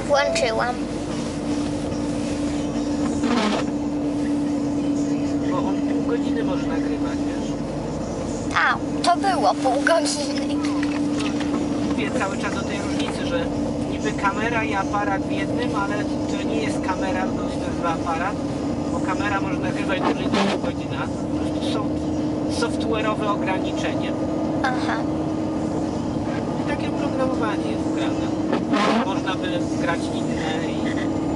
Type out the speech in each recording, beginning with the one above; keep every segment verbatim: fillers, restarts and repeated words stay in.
Włączyłam. Bo on pół godziny może nagrywać, wiesz? A, to było pół godziny. Mówię cały czas o tej różnicy, że niby kamera i aparat w jednym, ale to nie jest kamera, to się nazywa aparat, bo kamera może nagrywać dłużej niż pół godziny. Po prostu są software'owe ograniczenia. Aha. I takie oprogramowanie jest wgrane. Można by grać inne i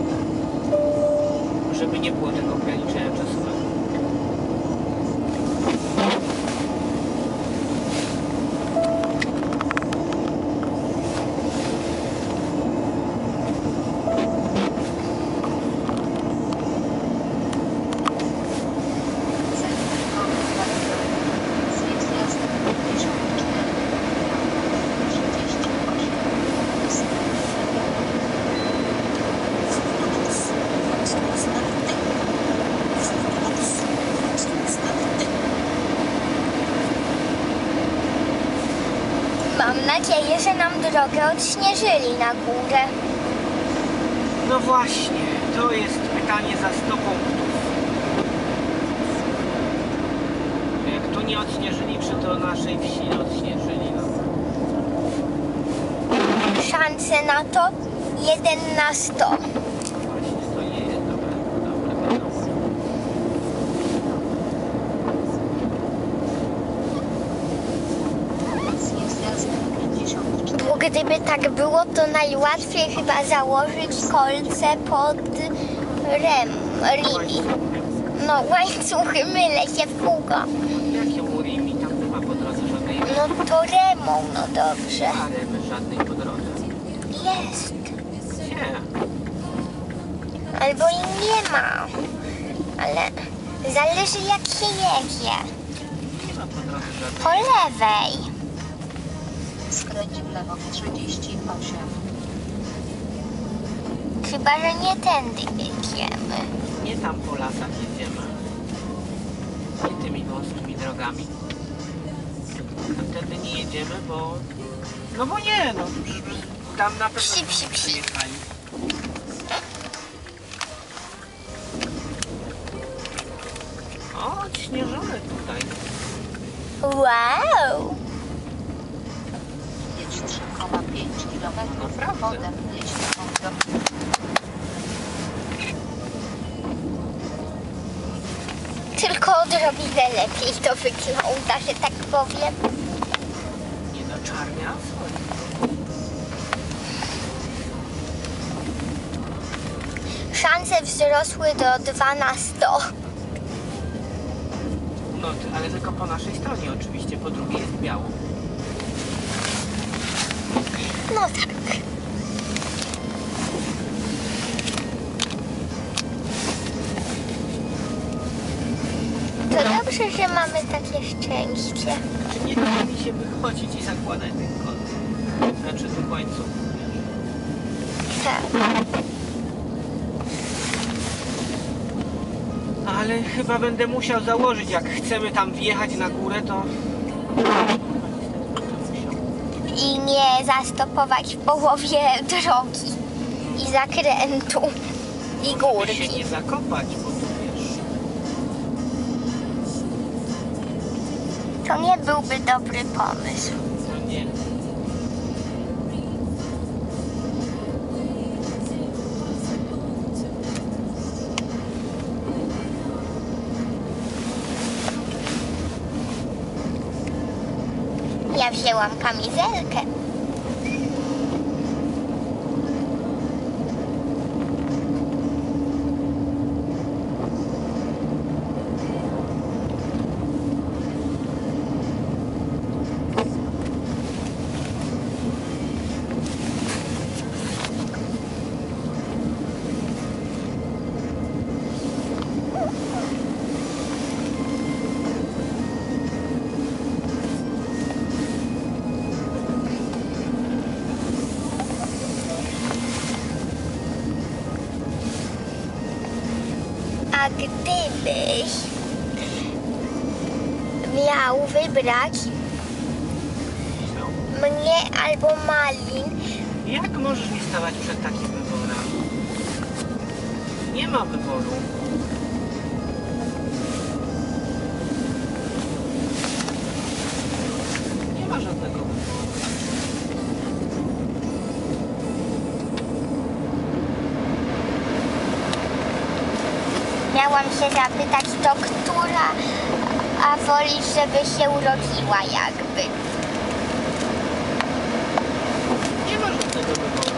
żeby nie było tego ograniczenia czasowego. Mam nadzieję, że nam drogę odśnieżyli na górę. No właśnie, to jest pytanie za sto punktów. Jak tu nie odśnieżyli, czy to naszej wsi nie odśnieżyli? No. Szanse na to jeden na sto. Właśnie, to nie jest dobre, dobre wiadomo. Bo gdyby tak było, to najłatwiej chyba założyć kolce pod rem, rimi. No łańcuchy, mylę się w kółko. Jakie urimi? Tam nie ma po drodze żadnej. No to remą, no dobrze. Paremy żadnej po drodze. Jest. Gdzie? Albo i nie ma. Ale zależy jak się jedzie. Nie ma po drodze żadnej. Po lewej. Skręć w lewo trzydzieści osiem. Chyba, że nie tędy jedziemy. Nie tam po lasach jedziemy. Nie tymi wąskimi drogami. Tamtędy nie jedziemy, bo... No bo nie, no. Tam na pewno Psi, psi, psi. przyjechali. O, odśnieżone tutaj. Wow! Jedź trzy przecinek pięć kilometrów. Naprawdę? Potem jedź do... Tylko odrobinę lepiej to wygląda, że tak powiem. Nie no, czarny asfalt. Szanse wzrosły do dwa na sto. No, ale tylko po naszej stronie oczywiście, po drugiej jest biało. No tak. To dobrze, że mamy takie szczęście. Czy nie da mi się wychodzić i zakładać ten kod? Znaczy tu łańcuch. Tak. Ale chyba będę musiał założyć, jak chcemy tam wjechać na górę, to... I nie zastopować w połowie drogi i zakrętu i Żeby się górki. nie zakopać, bo tu wiesz... To nie byłby dobry pomysł. No nie. Ja wzięłam kamizelkę. A gdybyś miał wybrać mnie albo Malin, Jak możesz mi stawać przed takim wyborem? Nie ma wyboru. Nie ma żadnego wyboru. Miałam się zapytać, to która, a wolisz, żeby się urodziła jakby. Nie ma żadnego wyboru.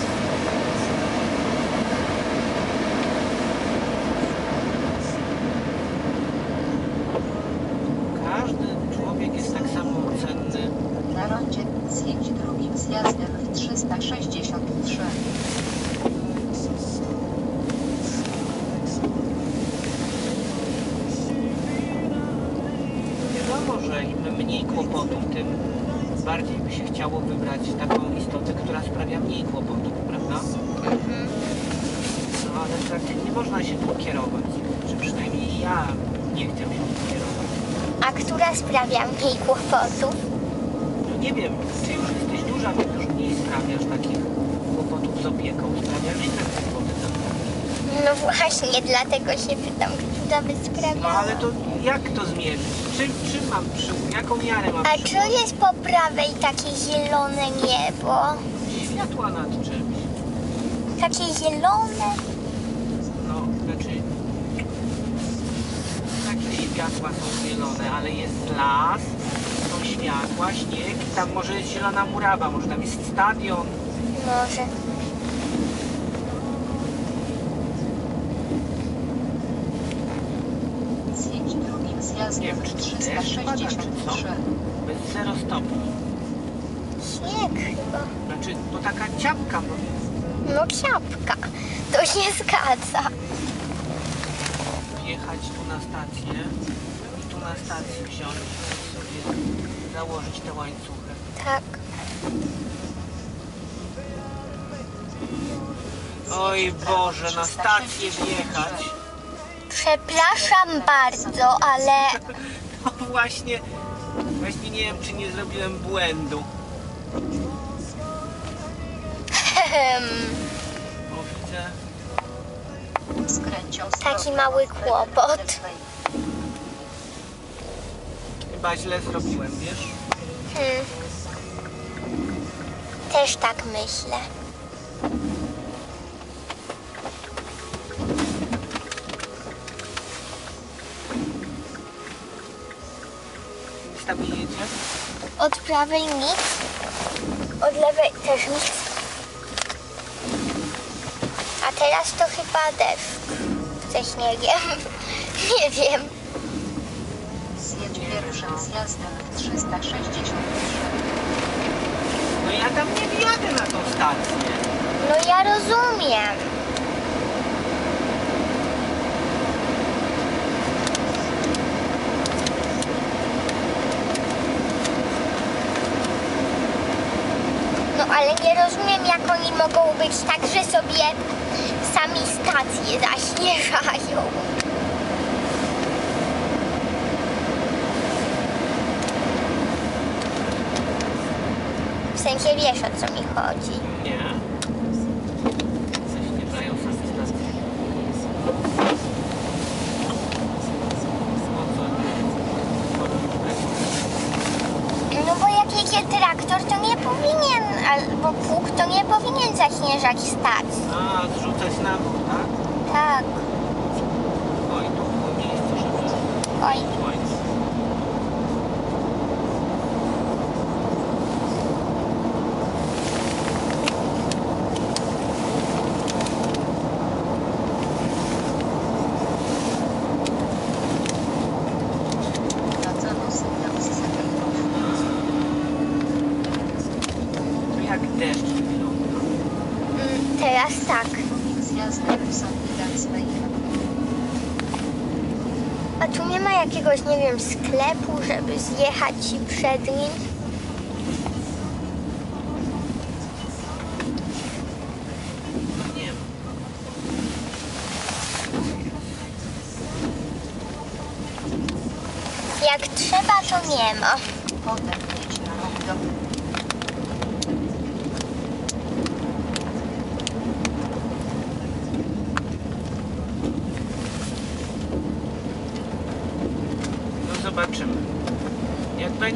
Każdy człowiek jest tak samo cenny. Na rondzie zjedź drugim zjazdem w trzysta sześćdziesiąt trzy. Wiadomo, że im mniej kłopotów, tym bardziej by się chciało wybrać taką istotę, która sprawia mniej kłopotów, prawda? Mhm. No ale tak nie można się tym kierować. Czy przynajmniej ja nie chcę się tym kierować. A która sprawia mniej kłopotów? No nie wiem, ty już jesteś duża, więc już mniej sprawiasz takich kłopotów z opieką. Sprawiasz inne kłopoty. No właśnie, dlatego się pytam, która by No sprawiała. ale to jak to zmierzyć? Czym, czym mam przy... Jaką miarę mam A przy... czy jest po prawej takie zielone niebo? Światła nad czymś. Takie zielone? No, znaczy... Takie światła są zielone, ale jest las, są światła, śnieg i tam może jest zielona murawa, może tam jest stadion. Może. Zjedź drugim Nie zjazdem wiem, w czy trzysta deszcz pada, czy sześćdziesiąt trzy. co? Bez zero stopni. Śnieg chyba. Znaczy, to taka ciapka, bo No ciapka. To się zgadza. jechać tu na stację i tu na stacji wziąć i sobie założyć te łańcuchy. Tak. Oj Boże, na stację wjechać. Przepraszam bardzo, ale No właśnie, właśnie nie wiem, czy nie zrobiłem błędu. O, widzę. Skręć Taki ostrożnie mały od kłopot. lewej. Chyba źle zrobiłem, wiesz? hmm, też tak myślę. Tam jedzie. Od prawej nic, od lewej też nic. A teraz to chyba deszcz ze śniegiem. Nie wiem. Zjedź pierwszym zjazdem w trzysta sześćdziesiąt trzy. No ja tam nie wjadę na tą stację. No ja rozumiem. No ale nie rozumiem, jak oni mogą być tak, że sobie sami stacje zaśnieżają. W sensie wiesz, o co mi chodzi. Nie. Zaśnieżają same stacje. No bo jak jedzie traktor, to nie powinien, albo pług, to nie powinien zaśnieżać stacji. A, zrzucać na dół, tak? Tak. Oj, tu było miejsce, żeby... Oj. łańcuch. Wracano sygnał z zegarów. To jak deszcz wygląda. Mm, teraz tak. Drugim zjazdem w Sądnidanswejk. A tu nie ma jakiegoś, nie wiem, sklepu, żeby zjechać przed nim? Nie ma. Jak trzeba, to nie ma. Potem jedź na rok do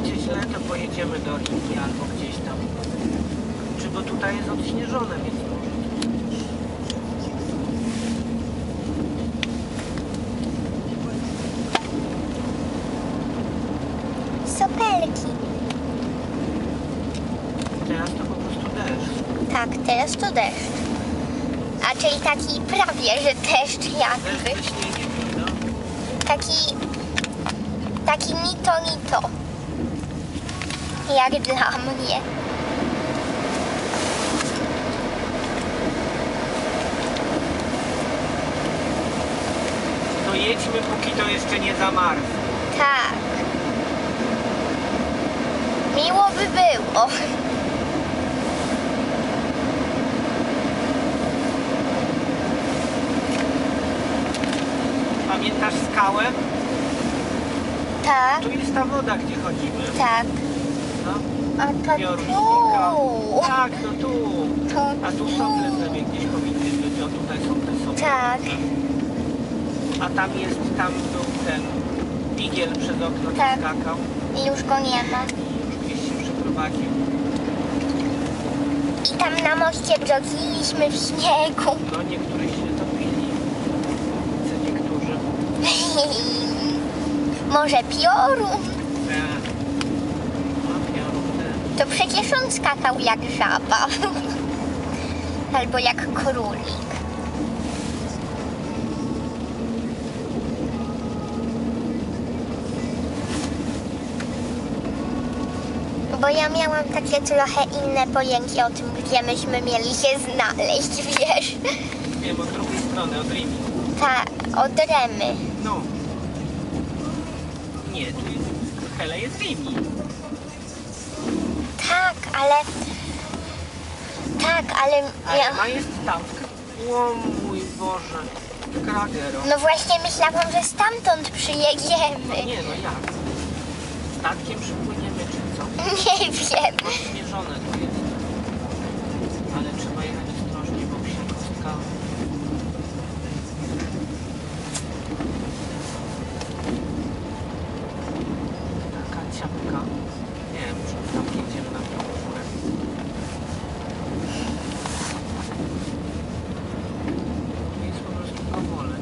będzie źle, to pojedziemy do Rigi albo gdzieś tam. Czy bo tutaj jest odśnieżone, więc może. Sopelki. Teraz to po prostu deszcz. Tak, teraz to deszcz. A czyli taki prawie, że deszcz Deszcz jakby. ze śniegiem, no. Taki, taki nito nito. Jak dla mnie. To jedźmy, póki to jeszcze nie zamarzło. Tak. Miło by było. Pamiętasz skałę? Tak, Tu jest ta woda, gdzie chodzimy. tak. No. A to Biorusznika. tu. Tak, no tu. To A tu sople sobie gdzieś powinny być, o tutaj są te sople. Tak. A tam jest, tam był ten bigiel przez okno, Tak. skakał I już go nie ma. i już gdzieś się przyprowadził. I tam na moście brzoziliśmy w śniegu. No niektórzy się topili. Co niektórzy. Może piorun? Tak. No, piorun ten. To przecież on skakał jak żaba. Albo jak królik. Bo ja miałam takie trochę inne pojęcie o tym, gdzie myśmy mieli się znaleźć, wiesz? Wiem, od drugiej strony, od Rimi. Tak, od Remy. No. Nie, tu jest, Hele jest Rimi. Tak, ale... Tak, ale... A Ja... Rema jest tam. w- O mój Boże. W Kragero. No właśnie myślałam, że stamtąd przyjedziemy. Nie no jak? Statkiem przypłyniemy czy co? Nie wiem. Odśnieżone tu jest. Ale trzeba jechać ostrożnie, bo psia kostka. Taka ciapka. Nie wiem, czy tam jedziemy na tą górę. Tu jest po prostu powolę.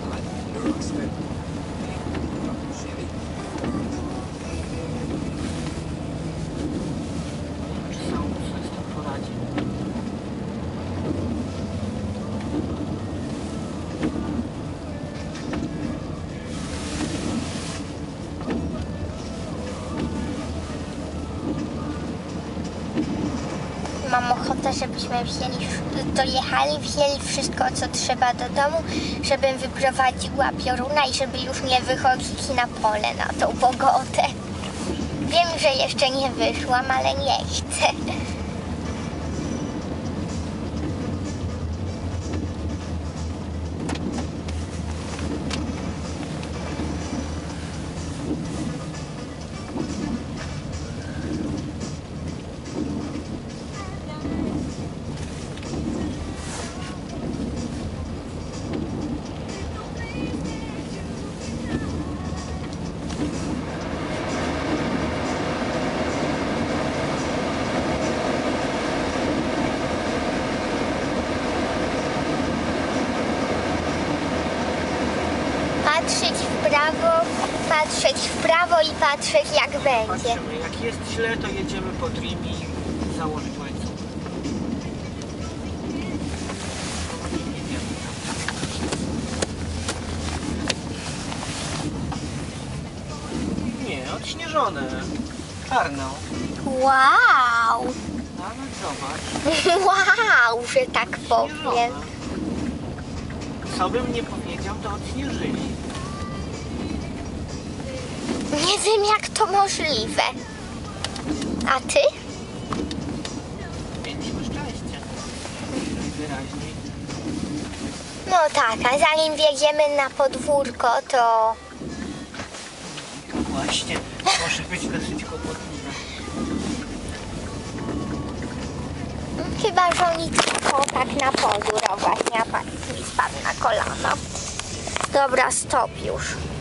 Czy sam sobie z tym poradzi? Mam ochotę, żebyśmy wzięli, dojechali, wzięli wszystko, co trzeba do domu, żebym wyprowadziła pioruna i żeby już nie wychodzić na pole na tą pogodę. Wiem, że jeszcze nie wyszłam, ale nie chcę. Patrzeć w prawo, patrzeć w prawo i patrzeć jak będzie. Patrzymy, jak jest źle, to jedziemy pod Rimi i założyć łańcuch. Nie wiemy tam. Nie, odśnieżone. Czarno. Wow! Nawet zobacz. Wow, że tak powiem. Odśnieżone. Co bym nie powiedział, to odśnieżyli. Nie wiem jak to możliwe. A ty? Mieliśmy szczęście. Najwyraźniej. No tak, a zanim wjedziemy na podwórko, to... To właśnie może być dosyć kłopotliwe. Chyba, że oni tylko tak na pozór, o właśnie, a patrz, mi spadł na kolano. Dobra, stop już.